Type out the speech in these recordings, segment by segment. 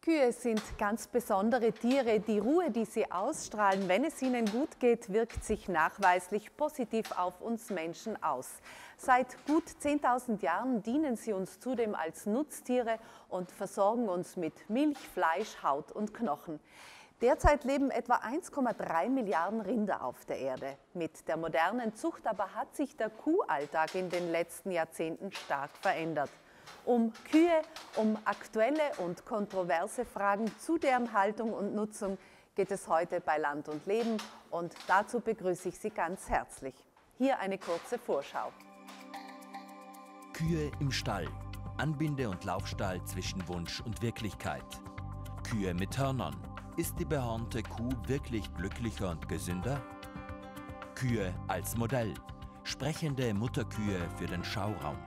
Kühe sind ganz besondere Tiere. Die Ruhe, die sie ausstrahlen, wenn es ihnen gut geht, wirkt sich nachweislich positiv auf uns Menschen aus. Seit gut 10.000 Jahren dienen sie uns zudem als Nutztiere und versorgen uns mit Milch, Fleisch, Haut und Knochen. Derzeit leben etwa 1,3 Milliarden Rinder auf der Erde. Mit der modernen Zucht aber hat sich der Kuhalltag in den letzten Jahrzehnten stark verändert. Um Kühe, um aktuelle und kontroverse Fragen zu deren Haltung und Nutzung geht es heute bei Land und Leben und dazu begrüße ich Sie ganz herzlich. Hier eine kurze Vorschau. Kühe im Stall, Anbinde- und Laufstall zwischen Wunsch und Wirklichkeit. Kühe mit Hörnern, ist die behornte Kuh wirklich glücklicher und gesünder? Kühe als Modell, sprechende Mutterkühe für den Schauraum.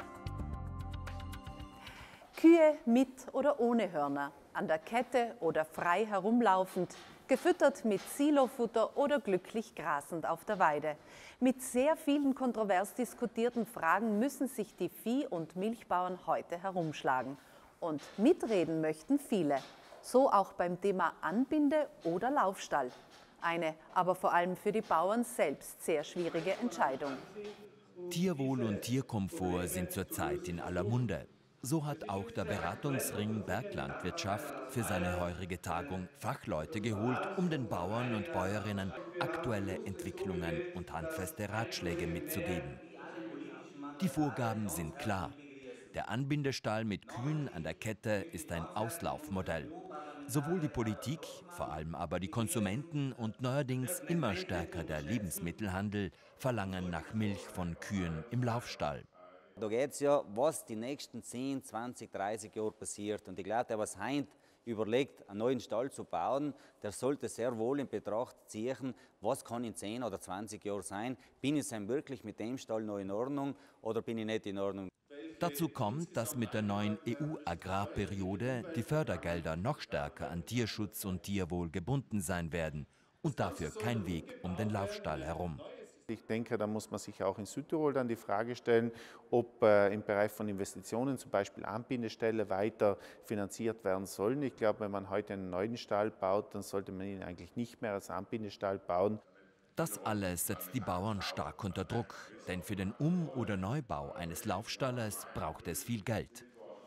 Kühe mit oder ohne Hörner, an der Kette oder frei herumlaufend, gefüttert mit Silofutter oder glücklich grasend auf der Weide. Mit sehr vielen kontrovers diskutierten Fragen müssen sich die Vieh- und Milchbauern heute herumschlagen. Und mitreden möchten viele. So auch beim Thema Anbinde oder Laufstall. Eine aber vor allem für die Bauern selbst sehr schwierige Entscheidung. Tierwohl und Tierkomfort sind zurzeit in aller Munde. So hat auch der Beratungsring Berglandwirtschaft für seine heurige Tagung Fachleute geholt, um den Bauern und Bäuerinnen aktuelle Entwicklungen und handfeste Ratschläge mitzugeben. Die Vorgaben sind klar. Der Anbindestall mit Kühen an der Kette ist ein Auslaufmodell. Sowohl die Politik, vor allem aber die Konsumenten und neuerdings immer stärker der Lebensmittelhandel verlangen nach Milch von Kühen im Laufstall. Da geht es ja, was die nächsten 10, 20, 30 Jahre passiert. Und ich glaube, der, was heute überlegt, einen neuen Stall zu bauen, der sollte sehr wohl in Betracht ziehen, was kann in 10 oder 20 Jahren sein. Bin ich denn wirklich mit dem Stall noch in Ordnung oder bin ich nicht in Ordnung? Dazu kommt, dass mit der neuen EU-Agrarperiode die Fördergelder noch stärker an Tierschutz und Tierwohl gebunden sein werden und dafür kein Weg um den Laufstall herum. Ich denke, da muss man sich auch in Südtirol dann die Frage stellen, ob im Bereich von Investitionen zum Beispiel Anbindeställe weiter finanziert werden sollen. Ich glaube, wenn man heute einen neuen Stall baut, dann sollte man ihn eigentlich nicht mehr als Anbindestall bauen. Das alles setzt die Bauern stark unter Druck, denn für den Um- oder Neubau eines Laufstalles braucht es viel Geld.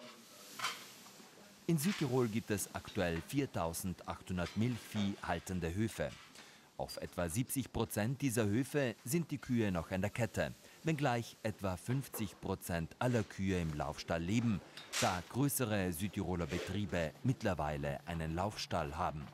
In Südtirol gibt es aktuell 4.800 Milchvieh haltende Höfe. Auf etwa 70% dieser Höfe sind die Kühe noch an der Kette, wenngleich etwa 50% aller Kühe im Laufstall leben, da größere Südtiroler Betriebe mittlerweile einen Laufstall haben.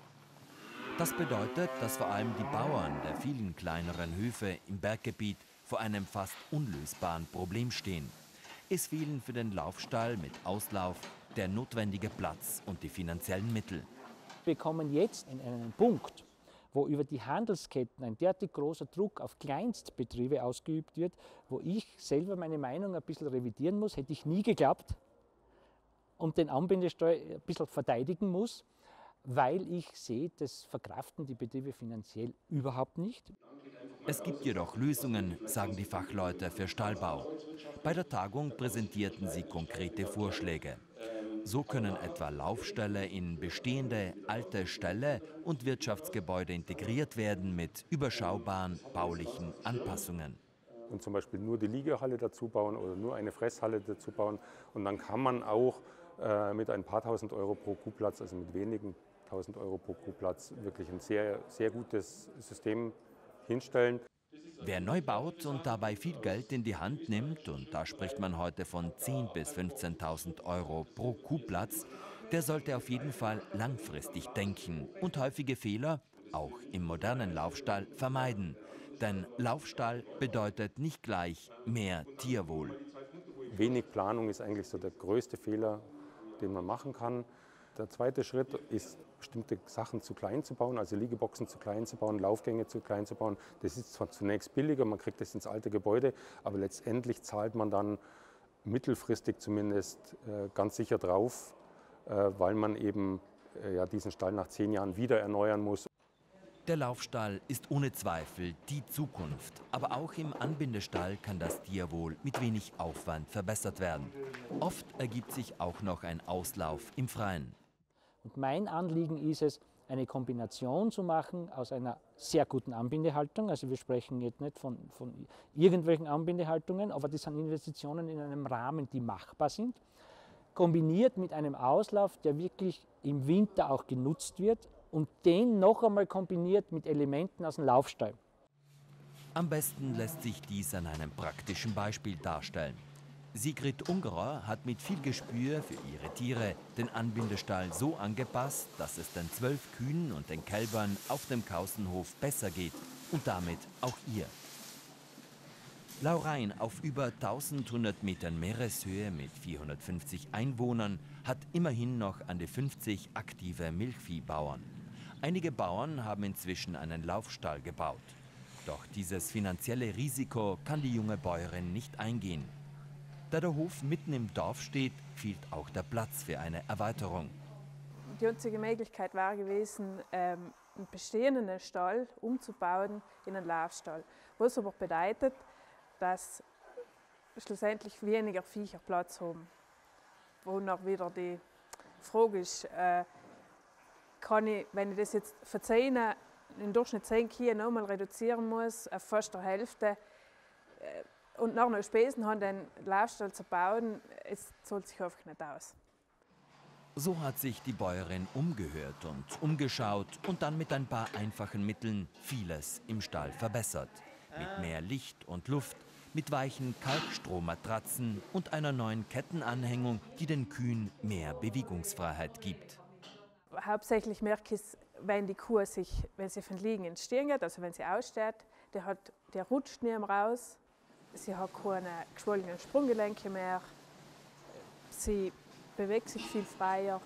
Das bedeutet, dass vor allem die Bauern der vielen kleineren Höfe im Berggebiet vor einem fast unlösbaren Problem stehen. Es fehlen für den Laufstall mit Auslauf der notwendige Platz und die finanziellen Mittel. Wir kommen jetzt in einen Punkt, wo über die Handelsketten ein derartig großer Druck auf Kleinstbetriebe ausgeübt wird, wo ich selber meine Meinung ein bisschen revidieren muss, hätte ich nie geglaubt, und den Anbindestall ein bisschen verteidigen muss, weil ich sehe, das verkraften die Betriebe finanziell überhaupt nicht. Es gibt jedoch Lösungen, sagen die Fachleute für Stallbau. Bei der Tagung präsentierten sie konkrete Vorschläge. So können etwa Laufställe in bestehende alte Ställe und Wirtschaftsgebäude integriert werden mit überschaubaren baulichen Anpassungen. Und zum Beispiel nur die Liegehalle dazu bauen oder nur eine Fresshalle dazu bauen. Und dann kann man auch mit ein paar tausend Euro pro Kuhplatz, also mit wenigen 1000 Euro pro Kuhplatz, wirklich ein sehr, sehr gutes System hinstellen. Wer neu baut und dabei viel Geld in die Hand nimmt, und da spricht man heute von 10.000 bis 15.000 Euro pro Kuhplatz, der sollte auf jeden Fall langfristig denken und häufige Fehler, auch im modernen Laufstall, vermeiden. Denn Laufstall bedeutet nicht gleich mehr Tierwohl. Wenig Planung ist eigentlich so der größte Fehler, den man machen kann. Der zweite Schritt ist, bestimmte Sachen zu klein zu bauen, also Liegeboxen zu klein zu bauen, Laufgänge zu klein zu bauen. Das ist zwar zunächst billiger, man kriegt das ins alte Gebäude, aber letztendlich zahlt man dann mittelfristig zumindest ganz sicher drauf, weil man eben diesen Stall nach 10 Jahren wieder erneuern muss. Der Laufstall ist ohne Zweifel die Zukunft. Aber auch im Anbindestall kann das Tierwohl mit wenig Aufwand verbessert werden. Oft ergibt sich auch noch ein Auslauf im Freien. Und mein Anliegen ist es, eine Kombination zu machen aus einer sehr guten Anbindehaltung. Also wir sprechen jetzt nicht von irgendwelchen Anbindehaltungen, aber das sind Investitionen in einem Rahmen, die machbar sind, kombiniert mit einem Auslauf, der wirklich im Winter auch genutzt wird und den noch einmal kombiniert mit Elementen aus dem Laufstall. Am besten lässt sich dies an einem praktischen Beispiel darstellen. Sigrid Ungerer hat mit viel Gespür für ihre Tiere den Anbindestall so angepasst, dass es den 12 Kühen und den Kälbern auf dem Kausenhof besser geht und damit auch ihr. Laurein auf über 1100 Metern Meereshöhe mit 450 Einwohnern hat immerhin noch an die 50 aktive Milchviehbauern. Einige Bauern haben inzwischen einen Laufstall gebaut. Doch dieses finanzielle Risiko kann die junge Bäuerin nicht eingehen. Da der Hof mitten im Dorf steht, fehlt auch der Platz für eine Erweiterung. Die einzige Möglichkeit war gewesen, einen bestehenden Stall umzubauen in einen Laufstall. Was aber bedeutet, dass schlussendlich weniger Viecher Platz haben. Wonach wieder die Frage ist, kann ich, wenn ich das jetzt für 10, im Durchschnitt 10 Kühe nochmal reduzieren muss, auf fast der Hälfte, und noch Spesen haben, den Laufstall zu bauen, es zahlt sich einfach nicht aus. So hat sich die Bäuerin umgehört und umgeschaut und dann mit ein paar einfachen Mitteln vieles im Stall verbessert. Mit mehr Licht und Luft, mit weichen Kalkstrohmatratzen und einer neuen Kettenanhängung, die den Kühen mehr Bewegungsfreiheit gibt. Hauptsächlich merke ich es, wenn die Kuh wenn sie von Liegen ins Stehen geht, also wenn sie aussteht, der rutscht nicht mehr raus. Sie hat keine geschwollenen Sprunggelenke mehr. Sie bewegt sich viel freier.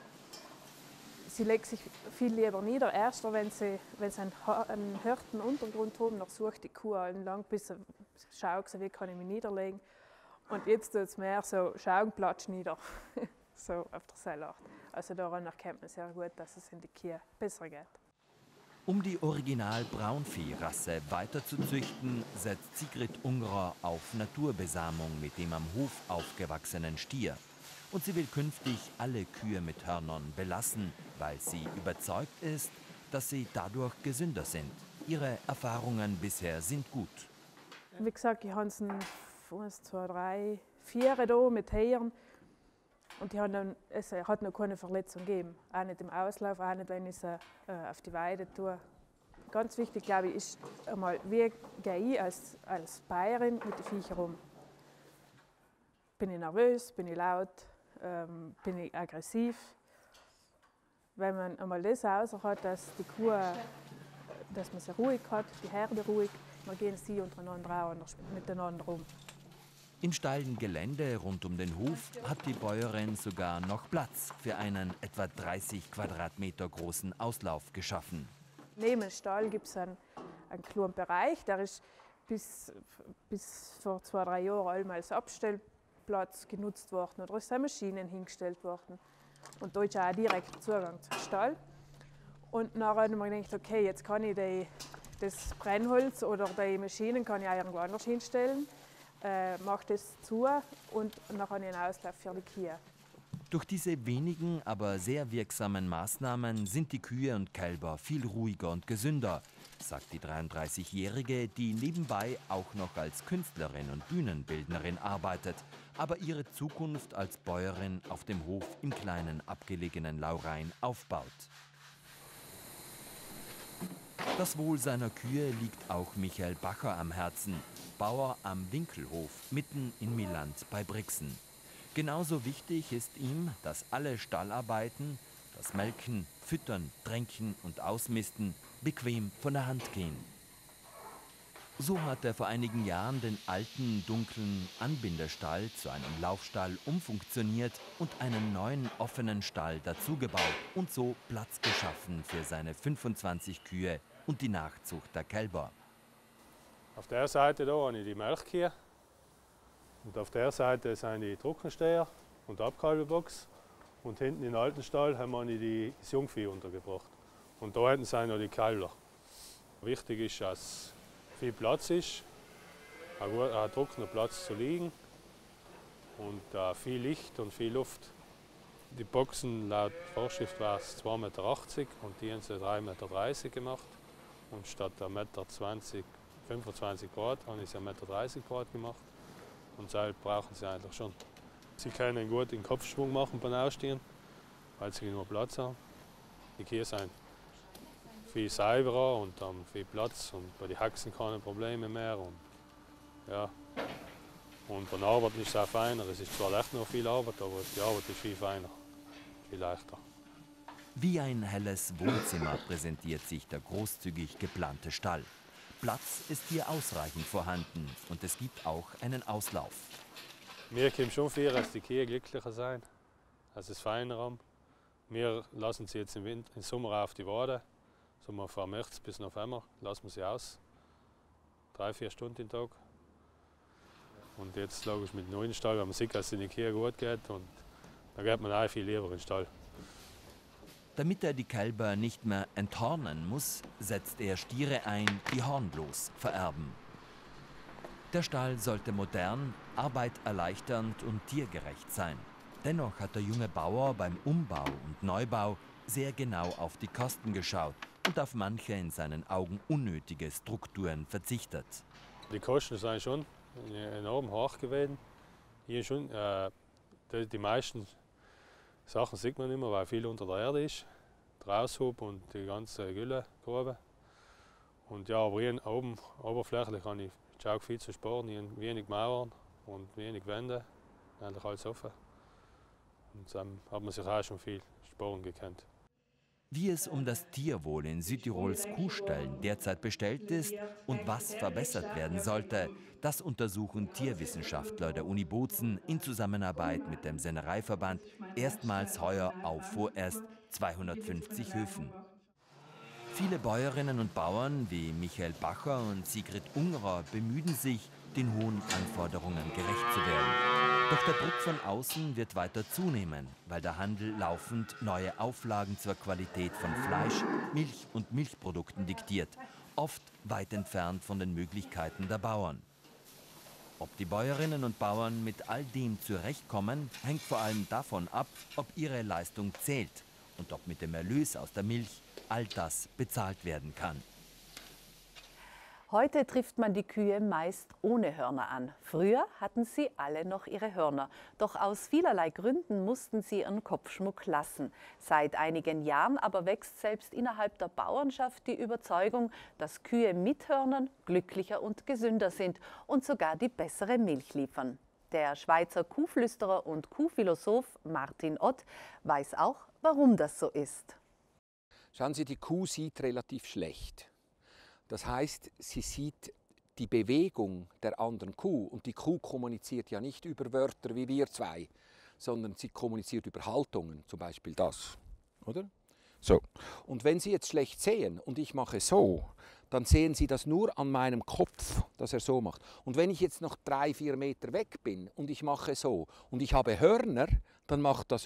Sie legt sich viel lieber nieder. Erst wenn sie einen harten Untergrund haben, dann sucht die Kuh lang, bis sie schaut, wie kann ich mich niederlegen. Und jetzt tut es mehr so, schauen, platsch nieder. So auf der Sellart. Also daran erkennt man sehr gut, dass es in die Kühe besser geht. Um die Original-Braunvieh-Rasse weiter zu züchten, setzt Sigrid Ungerer auf Naturbesamung mit dem am Hof aufgewachsenen Stier. Und sie will künftig alle Kühe mit Hörnern belassen, weil sie überzeugt ist, dass sie dadurch gesünder sind. Ihre Erfahrungen bisher sind gut. Wie gesagt, ich habe 1, 2, 3, 4 da mit Heren. Und es hat noch keine Verletzung gegeben. Auch nicht im Auslauf, auch nicht, wenn ich sie auf die Weide tue. Ganz wichtig, glaube ich, ist einmal, wie gehe ich als Bäuerin mit den Viechern um? Bin ich nervös, bin ich laut, bin ich aggressiv? Wenn man einmal das außer hat, dass die Kuh, dass man sie ruhig hat, die Herde ruhig, dann gehen sie untereinander auch miteinander um. Im steilen Gelände rund um den Hof hat die Bäuerin sogar noch Platz für einen etwa 30 Quadratmeter großen Auslauf geschaffen. Neben dem Stall gibt es einen kleinen Bereich, der ist bis vor 2, 3 Jahren einmal als Abstellplatz genutzt worden oder es sind Maschinen hingestellt worden. Und da ist auch direkt Zugang zum Stall. Und nachher habe ich mir gedacht, okay, jetzt kann ich das Brennholz oder die Maschinen kann ich auch irgendwo anders hinstellen. Mache das zu und dann habe ich einen Auslauf für die Kühe. Durch diese wenigen, aber sehr wirksamen Maßnahmen sind die Kühe und Kälber viel ruhiger und gesünder, sagt die 33-Jährige, die nebenbei auch noch als Künstlerin und Bühnenbildnerin arbeitet, aber ihre Zukunft als Bäuerin auf dem Hof im kleinen abgelegenen Laurein aufbaut. Das Wohl seiner Kühe liegt auch Michael Bacher am Herzen, Bauer am Winkelhof mitten in Milland bei Brixen. Genauso wichtig ist ihm, dass alle Stallarbeiten, das Melken, Füttern, Tränken und Ausmisten bequem von der Hand gehen. So hat er vor einigen Jahren den alten, dunklen Anbindestall zu einem Laufstall umfunktioniert und einen neuen, offenen Stall dazugebaut und so Platz geschaffen für seine 25 Kühe und die Nachzucht der Kälber. Auf der Seite da habe ich die Melkkühe und auf der Seite sind die Trockensteher und die Abkalbebox. Und hinten im alten Stall haben wir das Jungvieh untergebracht. Und da hinten sind noch die Kälber. Wichtig ist, dass viel Platz ist, ein trockener Platz zu liegen und viel Licht und viel Luft. Die Boxen laut Vorschrift war es 2,80 Meter und die haben sie 3,30 Meter gemacht. Und statt 1,20 Meter 25 Grad habe ich sie 1,30 Meter Grad gemacht. Und Seil brauchen sie eigentlich schon. Sie können gut den Kopfschwung machen beim Ausstehen, weil sie nur Platz haben. Die Kühe sind viel sauberer und haben viel Platz und bei den Haxen keine Probleme mehr. Und, ja. Und beim Arbeiten ist es auch feiner. Es ist zwar echt noch viel Arbeit, aber die Arbeit ist viel feiner, viel leichter. Wie ein helles Wohnzimmer präsentiert sich der großzügig geplante Stall. Platz ist hier ausreichend vorhanden und es gibt auch einen Auslauf. Mir kommt schon vor, dass die Kühe glücklicher sein, dass sie es feiner haben. Wir lassen sie jetzt im Sommer auf die Weide, so von März bis November lassen wir sie aus, 3-4 Stunden am Tag. Und jetzt logisch mit dem neuen Stall, wenn man sieht, dass es den Kühen gut geht, und dann geht man auch viel lieber in den Stall. Damit er die Kälber nicht mehr enthornen muss, setzt er Stiere ein, die hornlos vererben. Der Stall sollte modern, arbeiterleichternd und tiergerecht sein. Dennoch hat der junge Bauer beim Umbau und Neubau sehr genau auf die Kosten geschaut und auf manche in seinen Augen unnötige Strukturen verzichtet. Die Kosten sind schon enorm hoch gewesen. Hier schon, die meisten Sachen sieht man nicht mehr, weil viel unter der Erde ist. Der Aushub und die ganze Güllegrube. Und ja, aber hier oben, oberflächlich habe ich auch viel zu sparen. Hier wenig Mauern und wenig Wände, eigentlich alles offen. Und dann hat man sich auch schon viel sparen gekannt. Wie es um das Tierwohl in Südtirols Kuhställen derzeit bestellt ist und was verbessert werden sollte, das untersuchen Tierwissenschaftler der Uni Bozen in Zusammenarbeit mit dem Sennereiverband erstmals heuer auf vorerst 250 Höfen. Viele Bäuerinnen und Bauern wie Michael Bacher und Sigrid Ungerer bemühen sich, den hohen Anforderungen gerecht zu werden. Doch der Druck von außen wird weiter zunehmen, weil der Handel laufend neue Auflagen zur Qualität von Fleisch, Milch und Milchprodukten diktiert, oft weit entfernt von den Möglichkeiten der Bauern. Ob die Bäuerinnen und Bauern mit all dem zurechtkommen, hängt vor allem davon ab, ob ihre Leistung zählt und ob mit dem Erlös aus der Milch all das bezahlt werden kann. Heute trifft man die Kühe meist ohne Hörner an. Früher hatten sie alle noch ihre Hörner. Doch aus vielerlei Gründen mussten sie ihren Kopfschmuck lassen. Seit einigen Jahren aber wächst selbst innerhalb der Bauernschaft die Überzeugung, dass Kühe mit Hörnern glücklicher und gesünder sind und sogar die bessere Milch liefern. Der Schweizer Kuhflüsterer und Kuhphilosoph Martin Ott weiß auch, warum das so ist. Schauen Sie, die Kuh sieht relativ schlecht. Das heißt, sie sieht die Bewegung der anderen Kuh. Und die Kuh kommuniziert ja nicht über Wörter wie wir zwei, sondern sie kommuniziert über Haltungen, zum Beispiel das. Oder? So. Und wenn Sie jetzt schlecht sehen und ich mache so, dann sehen Sie das nur an meinem Kopf, dass er so macht. Und wenn ich jetzt noch 3-4 Meter weg bin und ich mache so und ich habe Hörner, dann macht das.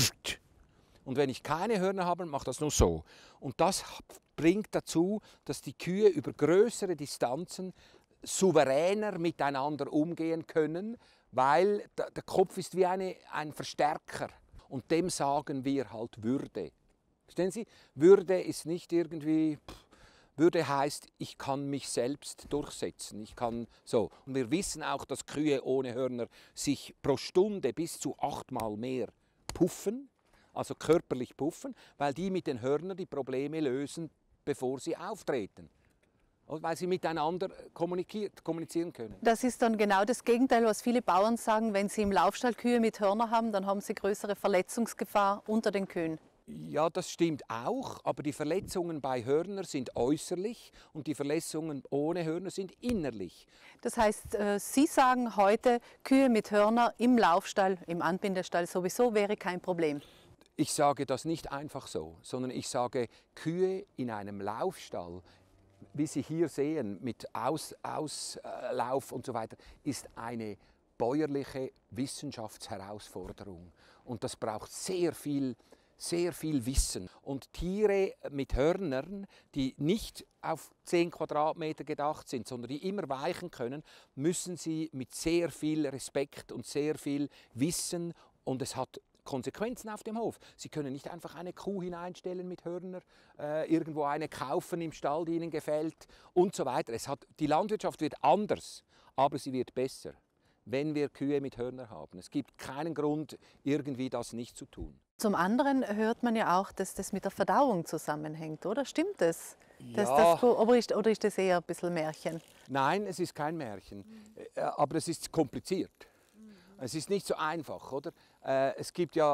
Und wenn ich keine Hörner habe, macht das nur so. Und das bringt dazu, dass die Kühe über größere Distanzen souveräner miteinander umgehen können, weil der Kopf ist wie ein Verstärker. Und dem sagen wir halt Würde. Verstehen Sie? Würde ist nicht irgendwie... Würde heißt, ich kann mich selbst durchsetzen. Ich kann so. Und wir wissen auch, dass Kühe ohne Hörner sich pro Stunde bis zu 8-mal mehr puffen, also körperlich puffen, weil die mit den Hörnern die Probleme lösen, bevor sie auftreten. Weil sie miteinander kommunizieren können. Das ist dann genau das Gegenteil, was viele Bauern sagen, wenn sie im Laufstall Kühe mit Hörner haben, dann haben sie größere Verletzungsgefahr unter den Kühen. Ja, das stimmt auch, aber die Verletzungen bei Hörner sind äußerlich und die Verletzungen ohne Hörner sind innerlich. Das heißt, Sie sagen heute, Kühe mit Hörner im Laufstall, im Anbindestall sowieso wäre kein Problem. Ich sage das nicht einfach so, sondern ich sage, Kühe in einem Laufstall, wie Sie hier sehen, mit Auslauf und so weiter, ist eine bäuerliche Wissenschaftsherausforderung. Und das braucht sehr viel Wissen. Und Tiere mit Hörnern, die nicht auf 10 Quadratmeter gedacht sind, sondern die immer weichen können, müssen sie mit sehr viel Respekt und sehr viel Wissen, und es hat Konsequenzen auf dem Hof. Sie können nicht einfach eine Kuh hineinstellen mit Hörner, irgendwo eine kaufen im Stall, die Ihnen gefällt und so weiter. Die Landwirtschaft wird anders, aber sie wird besser, wenn wir Kühe mit Hörner haben. Es gibt keinen Grund, irgendwie das nicht zu tun. Zum anderen hört man ja auch, dass das mit der Verdauung zusammenhängt, oder? Stimmt das? Ja. Oder ist das eher ein bisschen Märchen? Nein, es ist kein Märchen, aber es ist kompliziert. Es ist nicht so einfach, oder? Es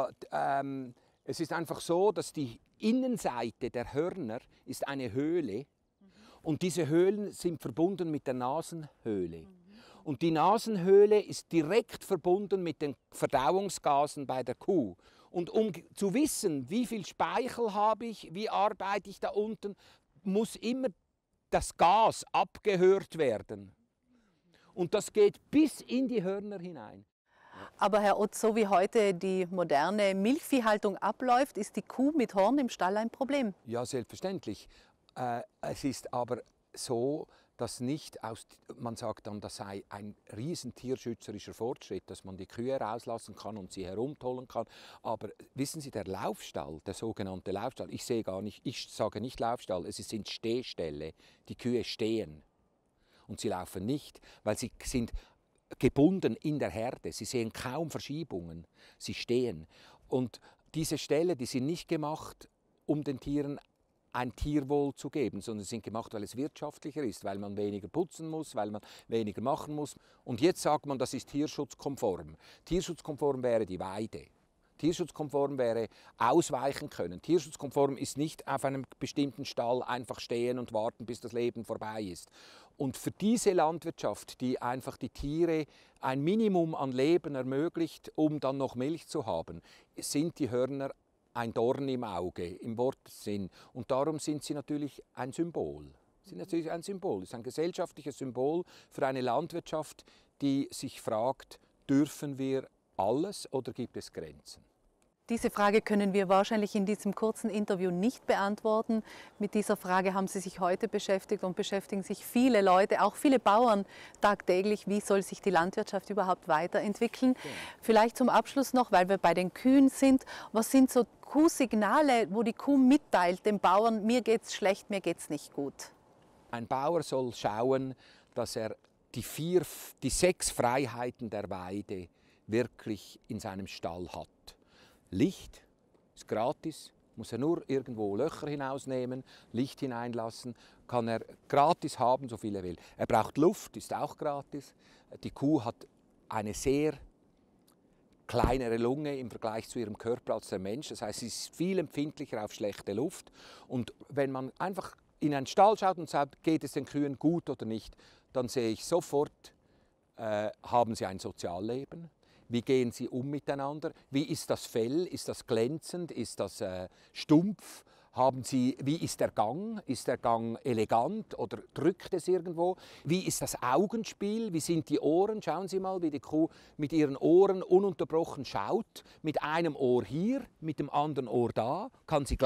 ist einfach so, dass die Innenseite der Hörner ist eine Höhle und diese Höhlen sind verbunden mit der Nasenhöhle. Und die Nasenhöhle ist direkt verbunden mit den Verdauungsgasen bei der Kuh. Und um zu wissen, wie viel Speichel habe ich, wie arbeite ich da unten, muss immer das Gas abgehört werden. Und das geht bis in die Hörner hinein. Aber Herr Ott, so wie heute die moderne Milchviehhaltung abläuft, ist die Kuh mit Horn im Stall ein Problem? Ja, selbstverständlich. Es ist aber so, dass man sagt dann, das sei ein riesen tierschützerischer Fortschritt, dass man die Kühe rauslassen kann und sie herumtollen kann. Aber wissen Sie, der Laufstall, der sogenannte Laufstall, ich sage nicht Laufstall, es sind Stehställe. Die Kühe stehen und sie laufen nicht, weil sie sind gebunden in der Herde. Sie sehen kaum Verschiebungen. Sie stehen. Und diese Ställe, die sind nicht gemacht, um den Tieren ein Tierwohl zu geben, sondern sind gemacht, weil es wirtschaftlicher ist, weil man weniger putzen muss, weil man weniger machen muss. Und jetzt sagt man, das ist tierschutzkonform. Tierschutzkonform wäre die Weide. Tierschutzkonform wäre ausweichen können. Tierschutzkonform ist nicht auf einem bestimmten Stall einfach stehen und warten, bis das Leben vorbei ist. Und für diese Landwirtschaft, die einfach die Tiere ein Minimum an Leben ermöglicht, um dann noch Milch zu haben, sind die Hörner ein Dorn im Auge, im Wortsinn. Und darum sind sie natürlich ein Symbol. Sie sind natürlich ein Symbol. Es ist ein gesellschaftliches Symbol für eine Landwirtschaft, die sich fragt, dürfen wir alles oder gibt es Grenzen? Diese Frage können wir wahrscheinlich in diesem kurzen Interview nicht beantworten. Mit dieser Frage haben Sie sich heute beschäftigt und beschäftigen sich viele Leute, auch viele Bauern tagtäglich. Wie soll sich die Landwirtschaft überhaupt weiterentwickeln? Ja. Vielleicht zum Abschluss noch, weil wir bei den Kühen sind. Was sind so Kuhsignale, wo die Kuh mitteilt dem Bauern, mir geht's schlecht, mir geht's nicht gut? Ein Bauer soll schauen, dass er die 6 Freiheiten der Weide wirklich in seinem Stall hat. Licht ist gratis, muss er nur irgendwo Löcher hinausnehmen, Licht hineinlassen, kann er gratis haben, so viel er will. Er braucht Luft, ist auch gratis. Die Kuh hat eine sehr kleinere Lunge im Vergleich zu ihrem Körper als der Mensch. Das heißt, sie ist viel empfindlicher auf schlechte Luft. Und wenn man einfach in einen Stall schaut und sagt, geht es den Kühen gut oder nicht, dann sehe ich sofort, haben sie ein Sozialleben. Wie gehen sie um miteinander? Wie ist das Fell? Ist das glänzend? Ist das stumpf? Wie ist der Gang? Ist der Gang elegant oder drückt es irgendwo? Wie ist das Augenspiel? Wie sind die Ohren? Schauen Sie mal, wie die Kuh mit ihren Ohren ununterbrochen schaut. Mit einem Ohr hier, mit dem anderen Ohr da. Kann sie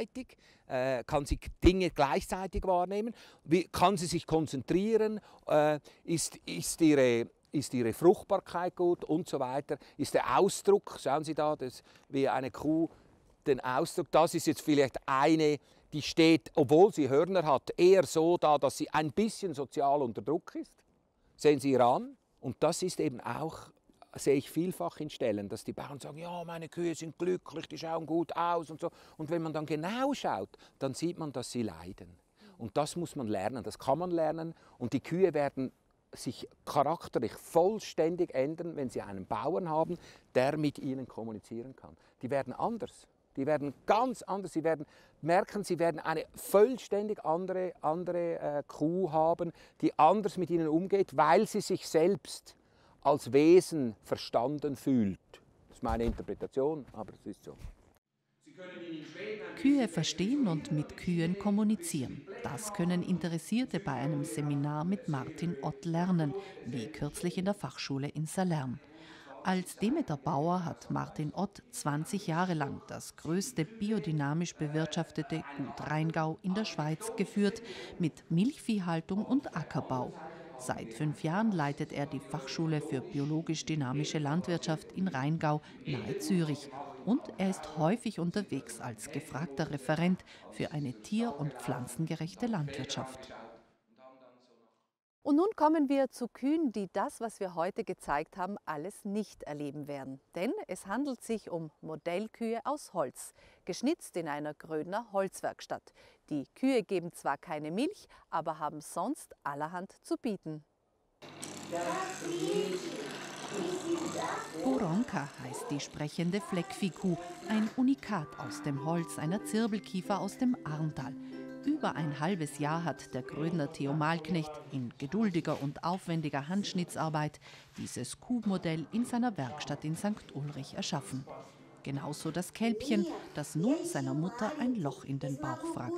Dinge gleichzeitig wahrnehmen? Kann sie sich konzentrieren? Ist ihre Fruchtbarkeit gut und so weiter? Ist der Ausdruck, schauen Sie da, wie eine Kuh den Ausdruck, das ist jetzt vielleicht eine, die steht, obwohl sie Hörner hat, eher so da, dass sie ein bisschen sozial unter Druck ist. Sehen Sie ihr an. Und das ist eben auch, sehe ich vielfach in Stellen, dass die Bauern sagen, ja, meine Kühe sind glücklich, die schauen gut aus und so. Und wenn man dann genau schaut, dann sieht man, dass sie leiden. Und das muss man lernen, das kann man lernen. Und die Kühe werden sich charakterlich vollständig ändern, wenn sie einen Bauern haben, der mit ihnen kommunizieren kann. Die werden anders. Die werden ganz anders. Sie werden merken, sie werden eine vollständig andere Kuh haben, die anders mit ihnen umgeht, weil sie sich selbst als Wesen verstanden fühlt. Das ist meine Interpretation, aber es ist so. Kühe verstehen und mit Kühen kommunizieren. Das können Interessierte bei einem Seminar mit Martin Ott lernen, wie kürzlich in der Fachschule in Salern. Als Demeter-Bauer hat Martin Ott 20 Jahre lang das größte biodynamisch bewirtschaftete Gut Rheingau in der Schweiz geführt, mit Milchviehhaltung und Ackerbau. Seit 5 Jahren leitet er die Fachschule für biologisch-dynamische Landwirtschaft in Rheingau nahe Zürich. Und er ist häufig unterwegs als gefragter Referent für eine tier- und pflanzengerechte Landwirtschaft. Und nun kommen wir zu Kühen, die das, was wir heute gezeigt haben, alles nicht erleben werden. Denn es handelt sich um Modellkühe aus Holz, geschnitzt in einer Grödner Holzwerkstatt. Die Kühe geben zwar keine Milch, aber haben sonst allerhand zu bieten. Boronka heißt die sprechende Fleckviehkuh, ein Unikat aus dem Holz einer Zirbelkiefer aus dem Arntal. Über ein halbes Jahr hat der Grödner Theo Malknecht in geduldiger und aufwendiger Handschnitzarbeit dieses Kuhmodell in seiner Werkstatt in St. Ulrich erschaffen. Genauso das Kälbchen, das nun seiner Mutter ein Loch in den Bauch fragt.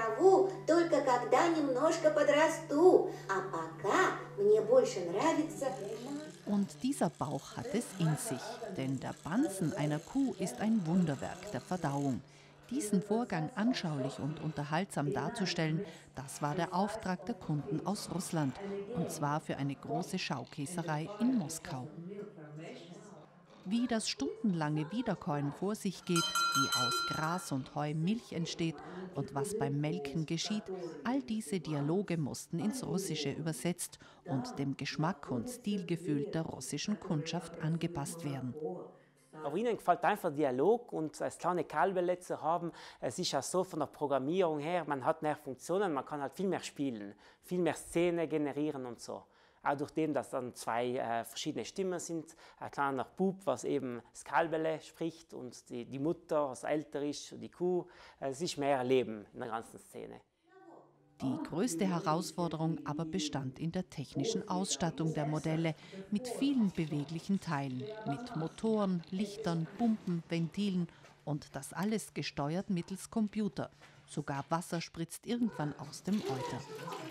Und dieser Bauch hat es in sich, denn der Bansen einer Kuh ist ein Wunderwerk der Verdauung. Diesen Vorgang anschaulich und unterhaltsam darzustellen, das war der Auftrag der Kunden aus Russland, und zwar für eine große Schaukäserei in Moskau. Wie das stundenlange Wiederkäuen vor sich geht, wie aus Gras und Heu Milch entsteht und was beim Melken geschieht, all diese Dialoge mussten ins Russische übersetzt und dem Geschmack und Stilgefühl der russischen Kundschaft angepasst werden. Aber ihnen gefällt einfach Dialog und das kleine Kalbele zu haben. Es ist ja so von der Programmierung her, man hat mehr Funktionen, man kann halt viel mehr spielen, viel mehr Szenen generieren und so. Auch durch dem, dass dann zwei verschiedene Stimmen sind. Ein kleiner Bub, was eben das Kalbele spricht und die Mutter, was älter ist, die Kuh. Es ist mehr Leben in der ganzen Szene. Die größte Herausforderung aber bestand in der technischen Ausstattung der Modelle mit vielen beweglichen Teilen, mit Motoren, Lichtern, Pumpen, Ventilen und das alles gesteuert mittels Computer. Sogar Wasser spritzt irgendwann aus dem Euter.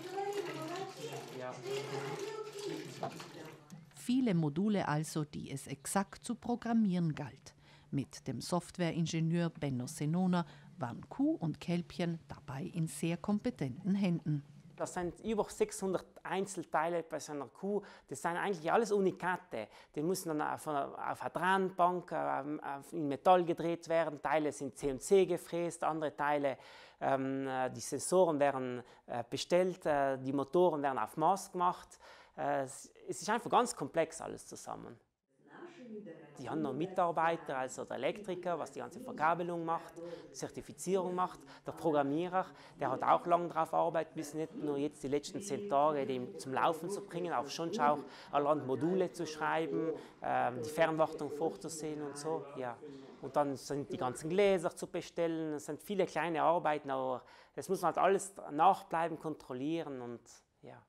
Viele Module also, die es exakt zu programmieren galt. Mit dem Softwareingenieur Benno Senona waren Kuh und Kälbchen dabei in sehr kompetenten Händen. Das sind über 600 Einzelteile bei so einer Kuh. Das sind eigentlich alles Unikate. Die müssen dann auf einer Drahtbank in Metall gedreht werden. Teile sind CNC gefräst, andere Teile, die Sensoren werden bestellt, die Motoren werden auf Maß gemacht. Es ist einfach ganz komplex alles zusammen. Die haben noch Mitarbeiter, also der Elektriker, was die ganze Verkabelung macht, die Zertifizierung macht, der Programmierer, der hat auch lange darauf gearbeitet, bis nicht nur jetzt die letzten 10 Tage den zum Laufen zu bringen, auch schon auch allerhand Module zu schreiben, die Fernwartung vorzusehen und so. Ja. Und dann sind die ganzen Gläser zu bestellen, es sind viele kleine Arbeiten, aber das muss man halt alles nachbleiben, kontrollieren und ja.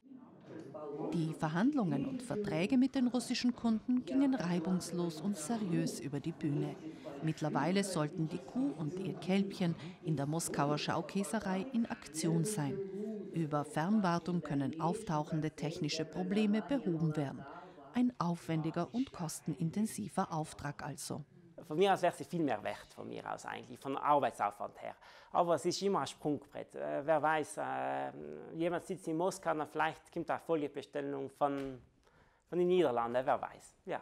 Die Verhandlungen und Verträge mit den russischen Kunden gingen reibungslos und seriös über die Bühne. Mittlerweile sollten die Kuh und ihr Kälbchen in der Moskauer Schaukäserei in Aktion sein. Über Fernwartung können auftauchende technische Probleme behoben werden. Ein aufwendiger und kostenintensiver Auftrag also. Von mir aus wäre sie viel mehr wert, von mir aus eigentlich, von Arbeitsaufwand her. Aber es ist immer ein Sprungbrett. Wer weiß, jemand sitzt in Moskau, und vielleicht kommt eine Folgebestellung von den Niederlanden, wer weiß. Ja.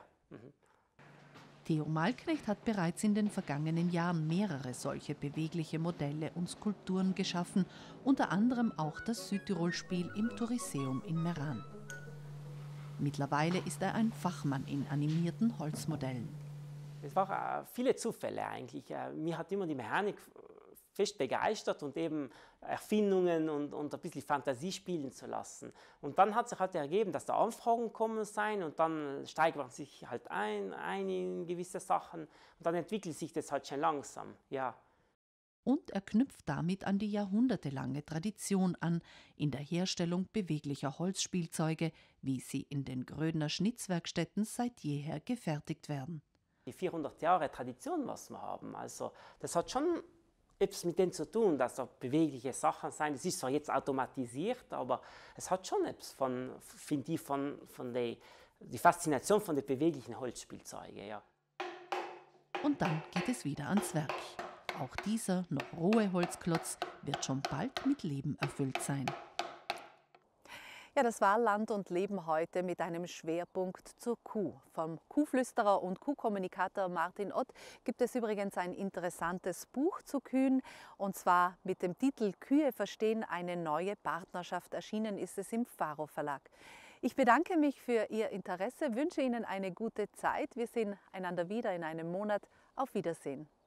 Theo Malknecht hat bereits in den vergangenen Jahren mehrere solche bewegliche Modelle und Skulpturen geschaffen, unter anderem auch das Südtirol-Spiel im Touriseum in Meran. Mittlerweile ist er ein Fachmann in animierten Holzmodellen. Es waren viele Zufälle eigentlich. Mir hat immer die Mechanik fest begeistert und eben Erfindungen und ein bisschen Fantasie spielen zu lassen. Und dann hat sich halt ergeben, dass da Anfragen kommen sein und dann steigt man sich halt ein in gewisse Sachen und dann entwickelt sich das halt schon langsam, ja. Und er knüpft damit an die jahrhundertelange Tradition an, in der Herstellung beweglicher Holzspielzeuge, wie sie in den Grödner Schnitzwerkstätten seit jeher gefertigt werden. Die 400 Jahre Tradition, was wir haben, also das hat schon etwas mit dem zu tun, dass da bewegliche Sachen sein. Es ist zwar jetzt automatisiert, aber es hat schon etwas von, finde ich, von die Faszination von den beweglichen Holzspielzeugen, ja. Und dann geht es wieder ans Werk. Auch dieser noch rohe Holzklotz wird schon bald mit Leben erfüllt sein. Ja, das war Land und Leben heute mit einem Schwerpunkt zur Kuh. Vom Kuhflüsterer und Kuhkommunikator Martin Ott gibt es übrigens ein interessantes Buch zu Kühen, und zwar mit dem Titel Kühe verstehen, eine neue Partnerschaft. Erschienen ist es im Faro Verlag. Ich bedanke mich für Ihr Interesse, wünsche Ihnen eine gute Zeit. Wir sehen einander wieder in einem Monat. Auf Wiedersehen.